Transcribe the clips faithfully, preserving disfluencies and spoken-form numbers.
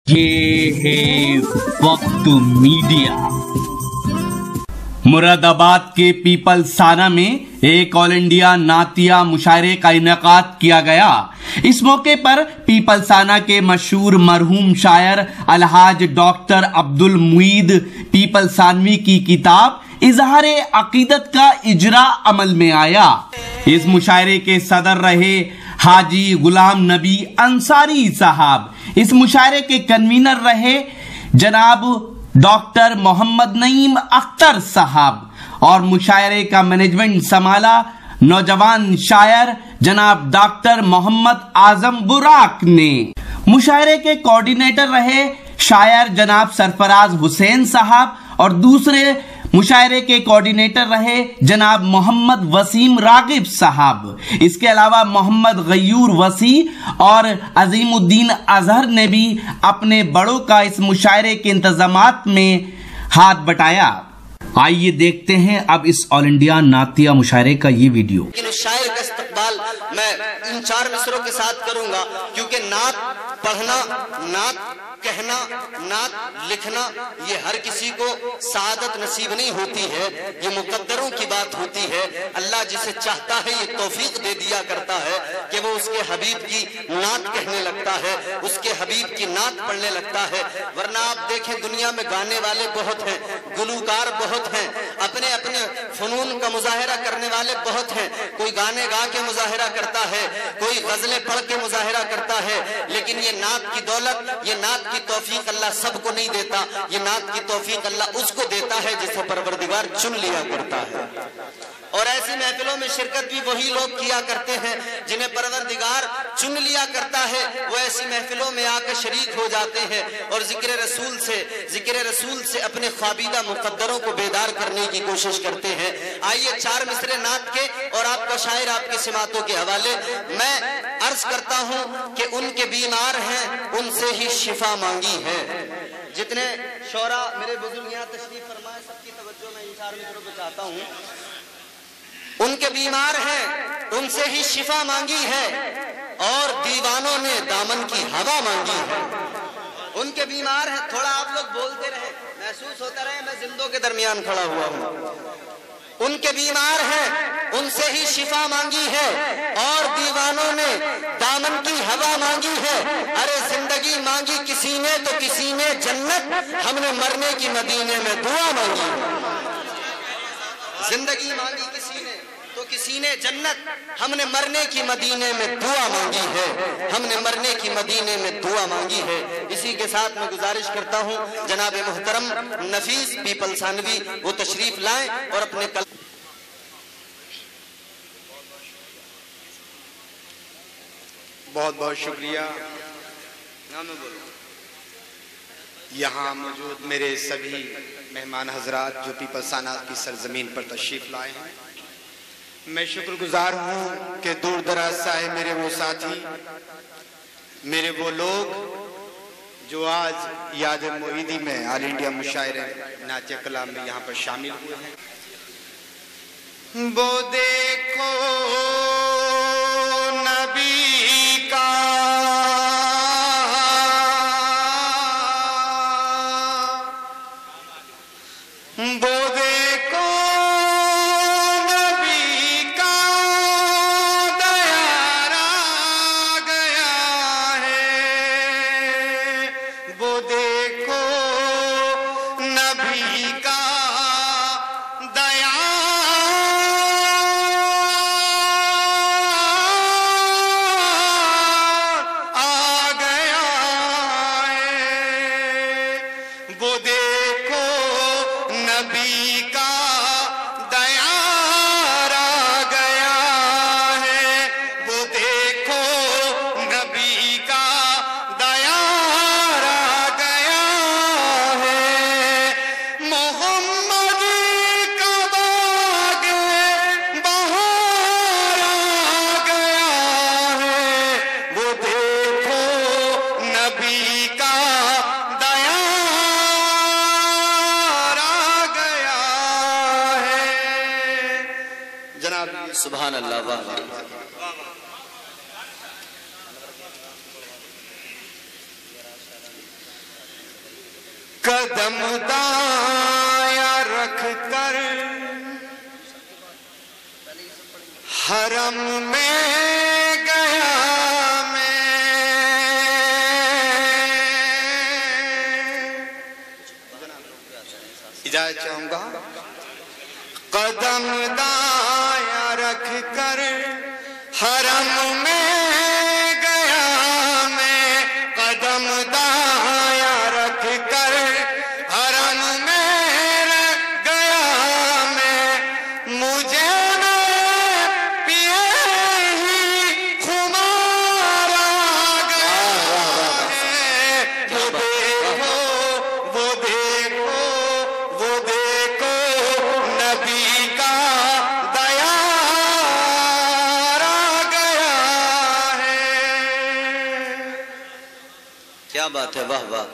یہ ہے وقت میڈیا۔ مرادآباد کے پیپل سانا میں ایک آل انڈیا نعتیہ مشاعرے کا انعقاد کیا گیا۔ اس موقع پر پیپل سانا کے مشہور مرحوم شاعر الحاج ڈاکٹر عبد المعید پیپل سانوی کی کتاب اظہار عقیدت کا اجرا عمل میں آیا۔ اس مشاعرے کے صدر رہے حاجی غلام نبی انصاری صاحب۔ اس مشاعرے کے کنوینر رہے جناب ڈاکٹر محمد نعیم اختر صاحب اور مشاعرے کا مینجمنٹ سنبھالا نوجوان شاعر جناب ڈاکٹر محمد اعظم براق نے۔ مشاعرے کے کوارڈینیٹر رہے شاعر جناب سرفراز حسین صاحب اور دوسرے مشاعرے کے کوارڈینیٹر رہے جناب محمد وسیم راغب صاحب۔ اس کے علاوہ محمد غیور وسیع اور عظیم الدین اظہر نے بھی اپنے بڑوں کا اس مشاعرے کے انتظامات میں ہاتھ بٹایا۔ آئیے دیکھتے ہیں اب اس آل انڈیا نعتیہ مشاعرے کا یہ ویڈیو۔ شاعر کا استقبال میں ان چار مصروں کے ساتھ کروں گا، کیونکہ نعت پڑھنا، نعت کہنا، نعت لکھنا یہ ہر کسی کو سعادت نصیب نہیں ہوتی ہے، یہ مقدروں کی بات ہوتی ہے۔ اللہ جسے چاہتا ہے یہ توفیق دے دیا کرتا ہے کہ وہ اس کے حبیب کی نعت کہنے لگتا ہے، اس کے حبیب کی نعت پڑھنے لگتا ہے۔ ورنہ آپ دیکھیں دنیا میں گانے والے بہت ہیں، گلوکار بہت ہیں، اپنے اپنے فنون کا مظاہرہ کرنے والے بہت ہیں۔ کوئی گانے گا کے مظاہرہ کرتا ہے، کوئی غزلیں پڑھ کے مظاہرہ کرتا ہے، لیکن یہ نعت کی دولت، یہ نعت کی توفیق اللہ سب کو نہیں دیتا، یہ نعت کی توفیق اللہ اس کو دیتا ہے جسے پروردگار چن لیا کرتا ہے۔ اور ایسی محفلوں میں شرکت بھی وہی لوگ کیا کرتے ہیں جنہیں پروردگار چن لیا کرتا ہے، وہ ایسی محفلوں میں آ کے شریک ہو جاتے ہیں اور ذکر رسول سے ذکر رسول سے اپنے خوابیدہ مقدروں کو بیدار کرنے کی کوشش کرتے ہیں۔ آئیے چار مصرے نعت کے اور آپ کا شاعر آپ کے سماعتوں کے حوالے میں عرض کرتا ہوں کہ ان کے بیمار ہیں ان سے ہی شفا مانگی ہے۔ جتنے شعراء میرے بزرگ یہاں تشریف فرمائے سب کی توجہ میں ان چار مصروں کو چاہتا ہوں۔ ان کے بیمار ہیں ان سے ہی شفا مانگی ہے اور دیوانوں نے دامن کی ہوا مانگی ہے۔ ان کے بیمار ہیں، تھوڑا آپ لوگ بولتے رہے، محسوس ہوتا رہے میں زندوں کے درمیان کھڑا ہوا ہوں۔ ان کے بیمار ہیں ان سے ہی شفا مانگی ہے اور دیوانوں نے دامن کی ہوا مانگی ہے۔ ارے زندگی مانگی کسی نے تو کسی نے جنت، ہم نے مرنے کی مدینے میں دعا مانگی ہے۔ زندگی مانگی کسی نے تو کسی نے جنت، ہم نے مرنے کی مدینے میں دعا مانگی ہے، ہم نے مرنے کی مدینے میں دعا مانگی ہے۔ اسی کے ساتھ میں گزارش کرتا ہوں جناب محترم نفیس پیپل سانوی وہ تشریف لائیں اور اپنے کل بہت بہت شکریہ۔ یہاں موجود میرے سبھی مہمان حضرات جو پیپل سانا کی سرزمین پر تشریف لائے ہیں، میں شکر گزار ہوں کہ دور دراز سے آئے میرے وہ ساتھی، میرے وہ لوگ جو آج یاد معیدی میں آل انڈیا مشاعرے نعتیہ کلام میں یہاں پر شامل ہوئے ہیں۔ وہ دیکھو نبی کا سبحان اللہ واہ۔ قدم دایا رکھ کر حرم میں گیا میں، اجازت چاہوں گا، قدم دایا رکھ کر حرم میں گیا میں، قدم دایا رکھ کر حرم میں گیا میں، مجھے کیا بات ہے، واہ واہ،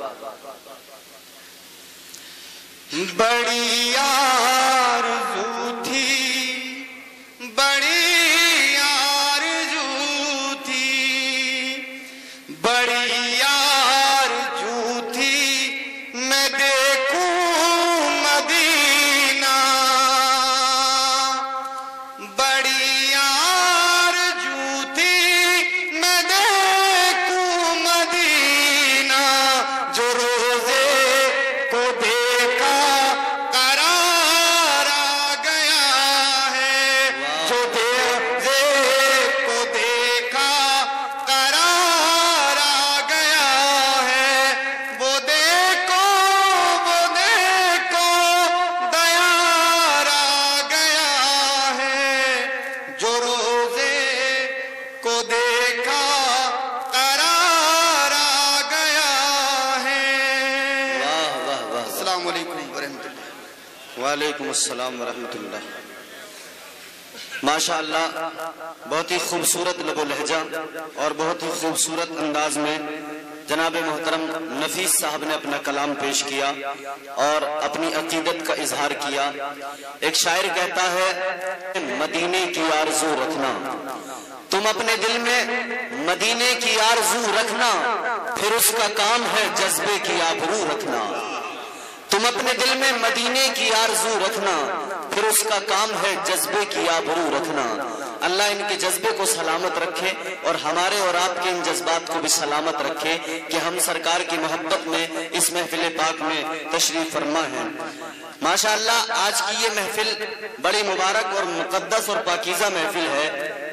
بڑی آرزو تھی، بڑی آرزو تھی، بڑی آرزو تھی میں دیکھوں مدینہ، بڑی آرزو تھی میں دیکھوں مدینہ، جو روزے کو دیکھا قرار آ گیا ہے، جو روزے کو دیکھا قرار آ گیا ہے، وہ دیکھو وہ دیکھو دیار آ گیا ہے، جو روزے کو دیکھا قرار آ گیا ہے۔ واہ واہ واہ، السلام علیکم ورحمۃ اللہ۔ وعلیکم السلام ورحمۃ اللہ۔ ماشاءاللہ، بہت ہی خوبصورت لب و لہجہ اور بہت ہی خوبصورت انداز میں جناب محترم نفیس صاحب نے اپنا کلام پیش کیا اور اپنی عقیدت کا اظہار کیا۔ ایک شاعر کہتا ہے، مدینے کی آرزو رکھنا، تم اپنے دل میں مدینے کی آرزو رکھنا، پھر اس کا کام ہے جذبے کی آبرو رکھنا، تم اپنے دل میں مدینے کی آرزو رکھنا، پھر اس کا کام ہے جذبے کی آبرو رکھنا۔ اللہ ان کے جذبے کو سلامت رکھے اور ہمارے اور آپ کے ان جذبات کو بھی سلامت رکھے کہ ہم سرکار کی محبت میں اس محفل پاک میں تشریف فرما ہیں۔ ماشاءاللہ، آج کی یہ محفل بڑی مبارک اور مقدس اور پاکیزہ محفل ہے۔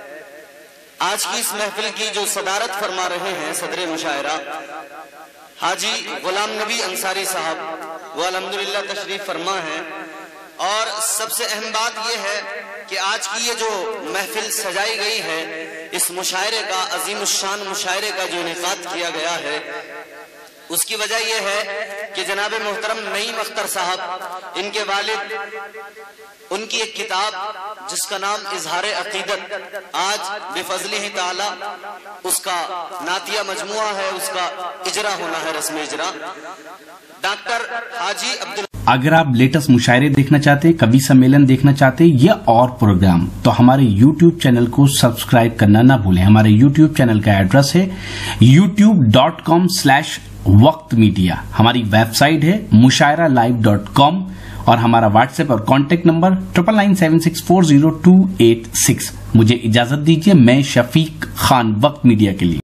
آج کی اس محفل کی جو صدارت فرما رہے ہیں صدر مشاعرہ حاجی غلام نبی انصاری صاحب، وہ الحمدللہ تشریف فرما ہیں، اور سب سے اہم بات یہ ہے کہ آج کی یہ جو محفل سجائی گئی ہے، اس مشاعرے کا، عظیم الشان مشاعرے کا جو انعقاد کیا گیا ہے، اس کی وجہ یہ ہے کہ جناب محترم نعیم اختر صاحب، ان کے والد، ان کی ایک کتاب جس کا نام اظہار عقیدت، آج بفضلہ تعالی اس کا نعتیہ مجموعہ ہے، اس کا اجرا ہونا ہے، رسم اجرا۔ ڈاکٹر حاجی عبد اگر آپ لیٹسٹ مشاعرے دیکھنا چاہتے ہیں، کبھی سمیلن دیکھنا چاہتے ہیں یا اور پروگرام، تو ہمارے یوٹیوب چینل کو سبسکرائب کرنا نہ بھولیں۔ ہمارے یوٹیوب چینل کا ایڈریس ہے YouTube dot com slash Waqt media, ہماری ویب سائٹ ہے مشاعرہ لائیو ڈاٹ کام، اور ہمارا واٹس ایپ اور contact number triple nine seven six four zero two eight six. مجھے اجازت دیجیے، میں شفیق خان، وقت میڈیا کے لیے۔